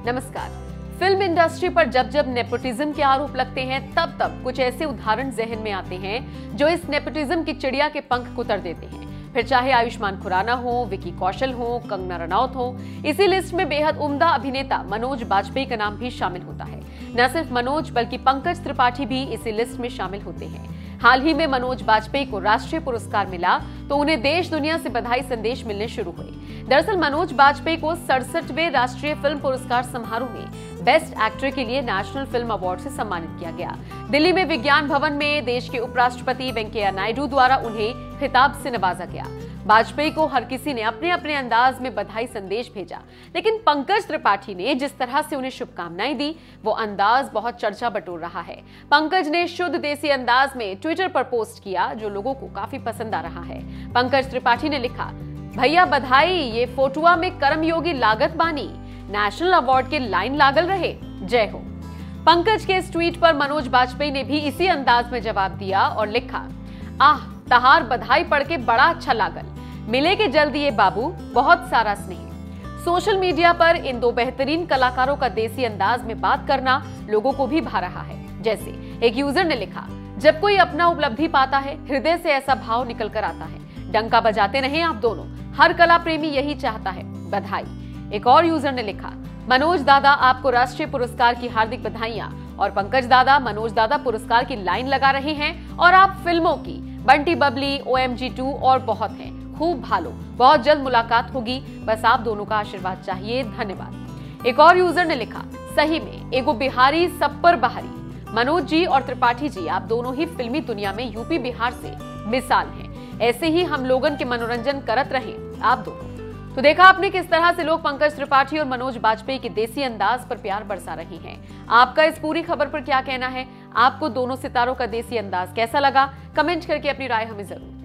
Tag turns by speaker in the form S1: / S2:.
S1: नमस्कार। Film industry पर जब जब नेपोटिज्म के आरोप लगते हैं तब तब कुछ ऐसे उदाहरण जहन में आते हैं जो इस नेपोटिज्म की चिड़िया के पंख कुतर देते हैं। फिर चाहे आयुष्मान खुराना हो, विकी कौशल हो, कंगना रनौत हो, इसी लिस्ट में बेहद उम्दा अभिनेता मनोज बाजपेयी का नाम भी शामिल होता है। न सिर्फ मनोज बल्कि पंकज त्रिपाठी भी इसी लिस्ट में शामिल होते हैं। हाल ही में मनोज बाजपेयी को राष्ट्रीय पुरस्कार मिला तो उन्हें देश दुनिया से बधाई संदेश मिलने शुरू हुए। दरअसल मनोज बाजपेयी को 67वें राष्ट्रीय फिल्म पुरस्कार समारोह में बेस्ट एक्टर के लिए नेशनल फिल्म अवार्ड से सम्मानित किया गया। दिल्ली में विज्ञान भवन में देश के उपराष्ट्रपति वेंकैया नायडू द्वारा उन्हें खिताब से नवाजा गया। बाजपेयी को हर किसी ने अपने अपने अंदाज में बधाई संदेश भेजा, लेकिन पंकज त्रिपाठी ने जिस तरह से उन्हें शुभकामनाएं दी वो अंदाज बहुत चर्चा बटोर रहा है। पंकज ने शुद्ध देसी अंदाज में ट्विटर पर पोस्ट किया जो लोगों को काफी पसंद आ रहा है। पंकज त्रिपाठी ने लिखा, भैया बधाई, ये फोटुआ में कर्मयोगी लागत बानी, नेशनल अवार्ड के लाइन लागल रहे, जय हो। पंकज के इस ट्वीट पर मनोज बाजपेयी ने भी इसी अंदाज में जवाब दिया और लिखा, आह तहार बधाई पढ़ के बड़ा अच्छा लागल, मिले के जल्दी ये बाबू, बहुत सारा स्नेह। सोशल मीडिया पर इन दो बेहतरीन कलाकारों का देसी अंदाज में बात करना लोगों को भी भा रहा है। जैसे एक यूजर ने लिखा, जब कोई अपना उपलब्धि पाता है हृदय से ऐसा भाव निकल कर आता है, डंका बजाते रहें आप दोनों, हर कला प्रेमी यही चाहता है, बधाई। एक और यूजर ने लिखा, मनोज दादा आपको राष्ट्रीय पुरस्कार की हार्दिक बधाइयां, और पंकज दादा मनोज दादा पुरस्कार की लाइन लगा रहे हैं और आप फिल्मों की बंटी बबली, OMG2 और बहुत हैं, खूब भालो, बहुत जल्द मुलाकात होगी, बस आप दोनों का आशीर्वाद चाहिए, धन्यवाद। एक और यूजर ने लिखा, सही में एगो बिहारी सब पर बहारी, मनोज जी और त्रिपाठी जी आप दोनों ही फिल्मी दुनिया में यूपी बिहार से मिसाल हैं, ऐसे ही हम लोगन के मनोरंजन करत रहे आप दोनों। तो देखा आपने किस तरह से लोग पंकज त्रिपाठी और मनोज बाजपेयी के देसी अंदाज पर प्यार बरसा रहे हैं। आपका इस पूरी खबर पर क्या कहना है? आपको दोनों सितारों का देसी अंदाज कैसा लगा? कमेंट करके अपनी राय हमें जरूर